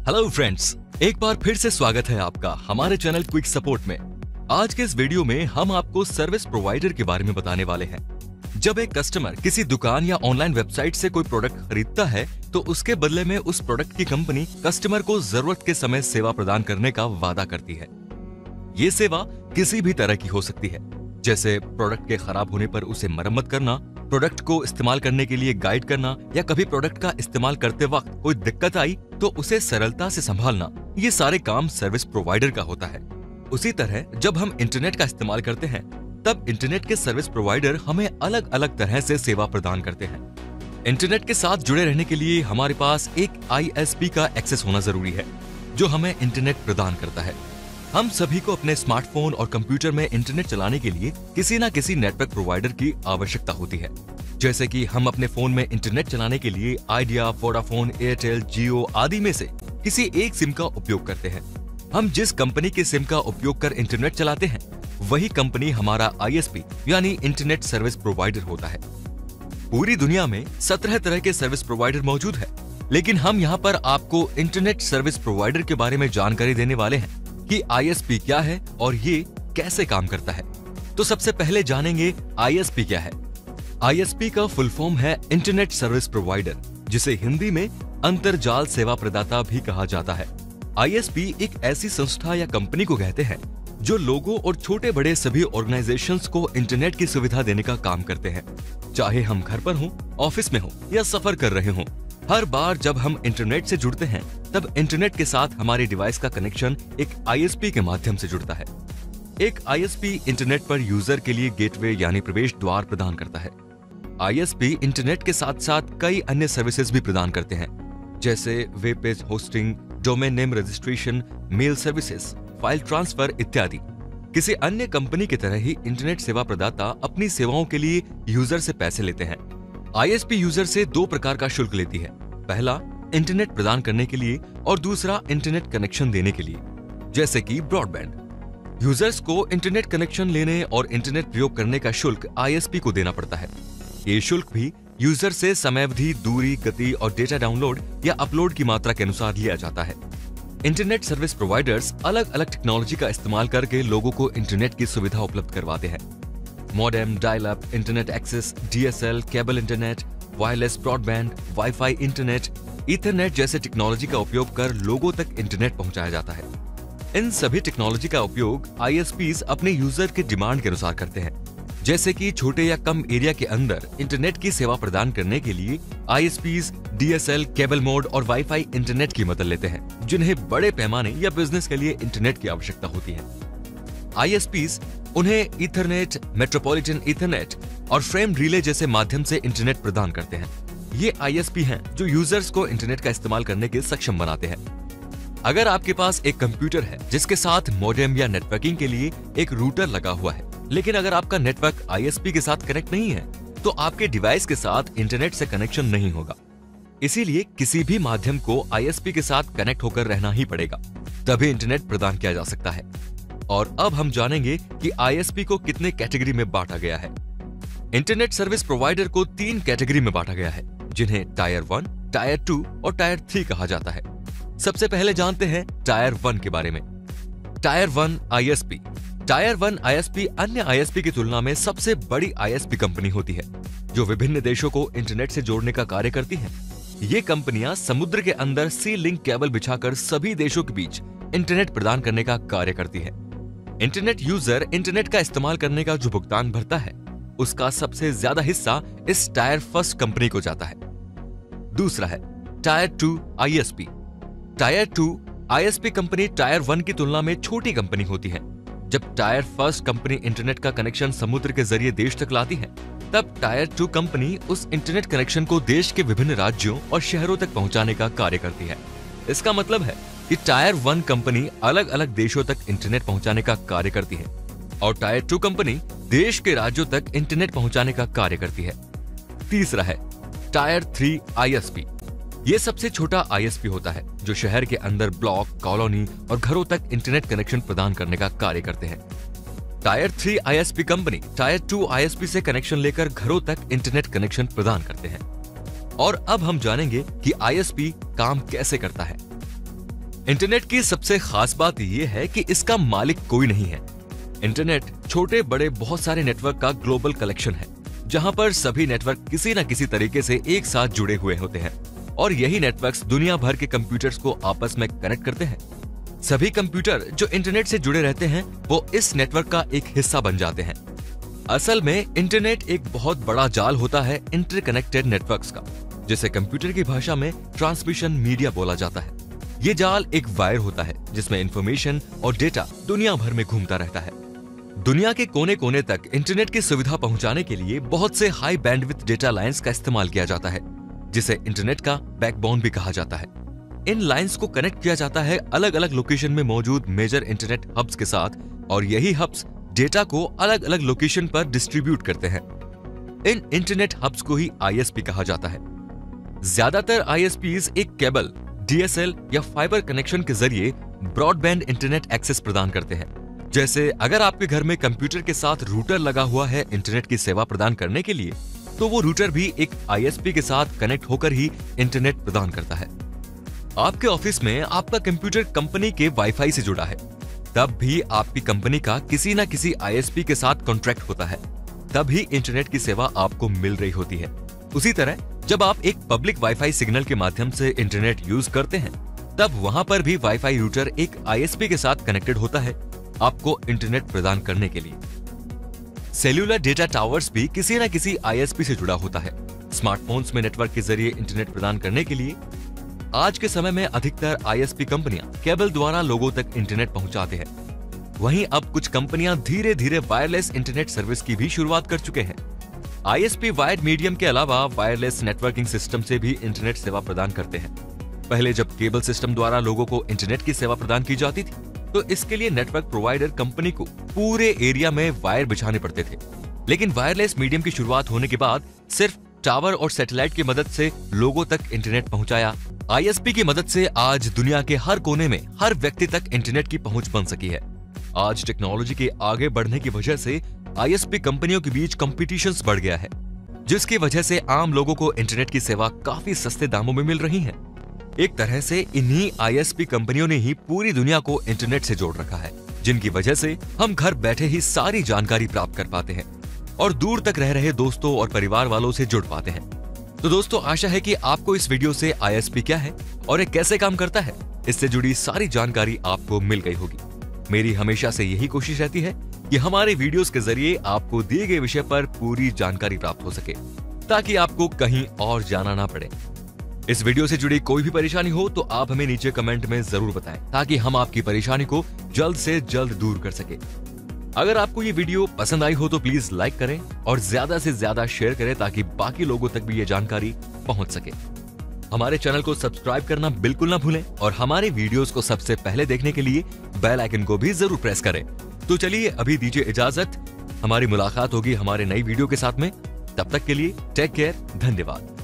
Hello friends, एक बार फिर से स्वागत है आपका हमारे चैनल क्विक सपोर्ट में। आज के इस वीडियो में हम आपको सर्विस प्रोवाइडर के बारे में बताने वाले हैं। जब एक कस्टमर किसी दुकान या ऑनलाइन वेबसाइट से कोई प्रोडक्ट खरीदता है तो उसके बदले में उस प्रोडक्ट की कंपनी कस्टमर को जरूरत के समय सेवा प्रदान करने का वादा करती है। ये सेवा किसी भी तरह की हो सकती है, जैसे प्रोडक्ट के खराब होने पर उसे मरम्मत करना, प्रोडक्ट को इस्तेमाल करने के लिए गाइड करना, या कभी प्रोडक्ट का इस्तेमाल करते वक्त कोई दिक्कत आई तो उसे सरलता से संभालना। ये सारे काम सर्विस प्रोवाइडर का होता है। उसी तरह जब हम इंटरनेट का इस्तेमाल करते हैं तब इंटरनेट के सर्विस प्रोवाइडर हमें अलग अलग तरह से सेवा प्रदान करते हैं। इंटरनेट के साथ जुड़े रहने के लिए हमारे पास एक ISP का एक्सेस होना जरूरी है, जो हमें इंटरनेट प्रदान करता है। हम सभी को अपने स्मार्टफोन और कंप्यूटर में इंटरनेट चलाने के लिए किसी न किसी नेटवर्क प्रोवाइडर की आवश्यकता होती है। जैसे कि हम अपने फोन में इंटरनेट चलाने के लिए आइडिया, वोडाफोन, एयरटेल, जियो आदि में से किसी एक सिम का उपयोग करते हैं। हम जिस कंपनी के सिम का उपयोग कर इंटरनेट चलाते हैं वही कंपनी हमारा ISP यानी इंटरनेट सर्विस प्रोवाइडर होता है। पूरी दुनिया में 17 तरह के सर्विस प्रोवाइडर मौजूद है, लेकिन हम यहाँ पर आपको इंटरनेट सर्विस प्रोवाइडर के बारे में जानकारी देने वाले हैं कि ISP क्या है और ये कैसे काम करता है। तो सबसे पहले जानेंगे ISP क्या है। ISP का फुल फॉर्म है इंटरनेट सर्विस प्रोवाइडर, जिसे हिंदी में अंतरजाल सेवा प्रदाता भी कहा जाता है। ISP एक ऐसी संस्था या कंपनी को कहते हैं जो लोगों और छोटे बड़े सभी ऑर्गेनाइजेशंस को इंटरनेट की सुविधा देने का काम करते हैं। चाहे हम घर पर हों, ऑफिस में हों या सफर कर रहे हों, हर बार जब हम इंटरनेट से जुड़ते हैं तब इंटरनेट के साथ हमारे डिवाइस का कनेक्शन एक ISP के माध्यम से जुड़ता है। एक ISP इंटरनेट पर यूजर के लिए गेटवे यानी प्रवेश द्वार प्रदान करता है। ISP इंटरनेट के साथ साथ कई अन्य सर्विसेज भी प्रदान करते हैं, जैसे web page hosting, domain name registration, mail services, file transfer इत्यादि। किसी अन्य कंपनी की तरह ही इंटरनेट सेवा प्रदाता अपनी सेवाओं के लिए यूजर से पैसे लेते हैं। ISP यूजर से दो प्रकार का शुल्क लेती है, पहला इंटरनेट प्रदान करने के लिए और दूसरा इंटरनेट कनेक्शन देने के लिए, जैसे कि ब्रॉडबैंड। यूजर्स को इंटरनेट कनेक्शन लेने और इंटरनेट प्रयोग करने का शुल्क ISP को देना पड़ता है। ये शुल्क भी यूजर से समयावधि, दूरी, गति और डेटा डाउनलोड या अपलोड की मात्रा के अनुसार लिया जाता है। इंटरनेट सर्विस प्रोवाइडर्स अलग अलग टेक्नोलॉजी का इस्तेमाल करके लोगों को इंटरनेट की सुविधा उपलब्ध करवाते हैं। Modem, dial up, internet access, DSL, cable internet, wireless broadband, wifi internet, ethernet जैसे टेक्नोलॉजी का उपयोग कर लोगों तक इंटरनेट पहुंचाया जाता है। इन सभी टेक्नोलॉजी का उपयोग ISPs अपने यूजर के डिमांड के अनुसार करते हैं। जैसे कि छोटे या कम एरिया के अंदर इंटरनेट की सेवा प्रदान करने के लिए ISPs DSL, केबल मोड और वाईफाई इंटरनेट की मदद लेते हैं, जिन्हें बड़े पैमाने या बिजनेस के लिए इंटरनेट की आवश्यकता होती है। ISPs उन्हें ईथरनेट, मेट्रोपॉलिटन ईथरनेट और फ्रेम रिले जैसे माध्यम से इंटरनेट प्रदान करते हैं। ये ISP हैं जो यूजर्स को इंटरनेट का इस्तेमाल करने के सक्षम बनाते हैं। अगर आपके पास एक कंप्यूटर है जिसके साथ मॉडेम या नेटवर्किंग के लिए एक रूटर लगा हुआ है, लेकिन अगर आपका नेटवर्क ISP के साथ कनेक्ट नहीं है तो आपके डिवाइस के साथ इंटरनेट से कनेक्शन नहीं होगा। इसीलिए किसी भी माध्यम को ISP के साथ कनेक्ट होकर रहना ही पड़ेगा, तभी इंटरनेट प्रदान किया जा सकता है। और अब हम जानेंगे कि ISP को कितने कैटेगरी में बांटा गया है। इंटरनेट सर्विस प्रोवाइडर को 3 कैटेगरी में बांटा गया है, जिन्हें टायर 1, टायर 2 और टायर 3 कहा जाता है। सबसे पहले जानते हैं टायर 1 के बारे में। Tier 1 ISP। टायर 1 ISP अन्य ISP की तुलना में सबसे बड़ी ISP कंपनी होती है, जो विभिन्न देशों को इंटरनेट से जोड़ने का कार्य करती है। ये कंपनियां समुद्र के अंदर सी लिंक केबल बिछाकर सभी देशों के बीच इंटरनेट प्रदान करने का कार्य करती है। इंटरनेट यूजर इंटरनेट का इस्तेमाल करने का जो भुगतान भरता है, उसका सबसे ज्यादा हिस्सा इस टायर 1 कंपनी को जाता है। दूसरा है tier 2 ISP। Tier 2 ISP company tier 1 की तुलना में छोटी कंपनी होती है। जब टायर 1 कंपनी इंटरनेट का कनेक्शन समुद्र के जरिए देश तक लाती है, तब टायर 2 कंपनी उस इंटरनेट कनेक्शन को देश के विभिन्न राज्यों और शहरों तक पहुंचाने का कार्य करती है। इसका मतलब है कि टायर 1 कंपनी अलग अलग देशों तक इंटरनेट पहुंचाने का कार्य करती है और टायर 2 कंपनी देश के राज्यों तक इंटरनेट पहुंचाने का कार्य करती है। तीसरा है टायर 3 ISP। ये सबसे छोटा ISP होता है, जो शहर के अंदर ब्लॉक, कॉलोनी और घरों तक इंटरनेट कनेक्शन प्रदान करने का कार्य करते हैं। Tier 3 ISP company tier 2 ISP से कनेक्शन लेकर घरों तक इंटरनेट कनेक्शन प्रदान करते हैं। और अब हम जानेंगे कि ISP काम कैसे करता है। इंटरनेट की सबसे खास बात यह है कि इसका मालिक कोई नहीं है। इंटरनेट छोटे बड़े बहुत सारे नेटवर्क का ग्लोबल कलेक्शन है, जहां पर सभी नेटवर्क किसी न किसी तरीके से एक साथ जुड़े हुए होते हैं और यही नेटवर्क्स दुनिया भर के कंप्यूटर्स को आपस में कनेक्ट करते हैं। सभी कंप्यूटर जो इंटरनेट से जुड़े रहते हैं वो इस नेटवर्क का एक हिस्सा बन जाते हैं। असल में इंटरनेट एक बहुत बड़ा जाल होता है इंटरकनेक्टेड नेटवर्क्स का, जिसे कंप्यूटर की भाषा में ट्रांसमिशन मीडिया बोला जाता है। ये जाल एक वायर होता है जिसमें इंफॉर्मेशन और डेटा दुनिया भर में घूमता रहता है। दुनिया के कोने कोने तक इंटरनेट की सुविधा पहुंचाने के लिए बहुत से हाई बैंडविड्थ डेटा लाइंस का इस्तेमाल किया जाता है, जिसे इंटरनेट का बैकबोन भी कहा जाता है। इन लाइंस को कनेक्ट किया जाता है अलग अलग लोकेशन में मौजूद मेजर इंटरनेट हब्स के साथ और यही हब्स डेटा को अलग अलग लोकेशन पर डिस्ट्रीब्यूट करते हैं। इन इंटरनेट हब्स को ही आईएसपी कहा जाता है। ज्यादातर आईएसपीज एक केबल, डीएसएल या फाइबर कनेक्शन के जरिए ब्रॉडबैंड इंटरनेट एक्सेस प्रदान करते हैं। जैसे अगर आपके घर में कंप्यूटर के साथ रूटर लगा हुआ है इंटरनेट की सेवा प्रदान करने के लिए, तो वो रूटर भी एक आईएसपी के साथ कनेक्ट होकर ही इंटरनेट प्रदान करता है। आपके ऑफिस में आपका कंप्यूटर कंपनी के वाईफाई से जुड़ा है, तब भी आपकी कंपनी का किसी न किसी आईएसपी के साथ कॉन्ट्रैक्ट होता है, तभी इंटरनेट की सेवा आपको मिल रही होती है। उसी तरह जब आप एक पब्लिक वाईफाई सिग्नल के माध्यम से इंटरनेट यूज करते हैं, तब वहां पर भी वाईफाई रूटर एक आईएसपी के साथ कनेक्टेड होता है आपको इंटरनेट प्रदान करने के लिए। सेल्यूलर डेटा टावर्स भी किसी न किसी आईएसपी से जुड़ा होता है। स्मार्टफोन्स में नेटवर्क के जरिए इंटरनेट प्रदान करने के लिए आज के समय में अधिकतर आईएसपी कंपनियां केबल द्वारा लोगों तक इंटरनेट पहुंचाते हैं। वहीं अब कुछ कंपनियां धीरे धीरे वायरलेस इंटरनेट सर्विस की भी शुरुआत कर चुके हैं। आईएसपी वायर्ड मीडियम के अलावा वायरलेस नेटवर्किंग सिस्टम से भी इंटरनेट सेवा प्रदान करते हैं। पहले जब केबल सिस्टम द्वारा लोगों को इंटरनेट की सेवा प्रदान की जाती थी, तो इसके लिए नेटवर्क प्रोवाइडर कंपनी को पूरे एरिया में वायर बिछाने पड़ते थे। लेकिन वायरलेस मीडियम की शुरुआत होने के बाद सिर्फ टावर और सैटेलाइट की मदद से लोगों तक इंटरनेट पहुंचाया। आईएसपी की मदद से आज दुनिया के हर कोने में हर व्यक्ति तक इंटरनेट की पहुंच बन सकी है। आज टेक्नोलॉजी के आगे बढ़ने की वजह से आईएसपी कंपनियों के बीच कंपटीशंस बढ़ गया है, जिसकी वजह से आम लोगों को इंटरनेट की सेवा काफी सस्ते दामों में मिल रही है। एक तरह से इन्हीं आईएसपी कंपनियों ने ही पूरी दुनिया को इंटरनेट से जोड़ रखा है, जिनकी वजह से हम घर बैठे ही सारी जानकारी प्राप्त कर पाते हैं और दूर तक रह रहे दोस्तों और परिवार वालों से जुड़ पाते हैं। तो दोस्तों, आशा है कि आपको इस वीडियो से आईएसपी क्या है और ये कैसे काम करता है, इससे जुड़ी सारी जानकारी आपको मिल गई होगी। मेरी हमेशा से यही कोशिश रहती है कि हमारे वीडियोस के जरिए आपको दिए गए विषय पर पूरी जानकारी प्राप्त हो सके, ताकि आपको कहीं और जाना ना पड़े। इस वीडियो से जुड़ी कोई भी परेशानी हो तो आप हमें नीचे कमेंट में जरूर बताएं, ताकि हम आपकी परेशानी को जल्द से जल्द दूर कर सके। अगर आपको ये वीडियो पसंद आई हो तो प्लीज लाइक करें और ज्यादा से ज्यादा शेयर करें, ताकि बाकी लोगों तक भी ये जानकारी पहुंच सके। हमारे चैनल को सब्सक्राइब करना बिल्कुल ना भूलें और हमारे वीडियोस को सबसे पहले देखने के लिए बेल आइकन को भी जरूर प्रेस करें। तो चलिए अभी दीजिए इजाजत, हमारी मुलाकात होगी हमारे नई वीडियो के साथ में। तब तक के लिए टेक केयर, धन्यवाद।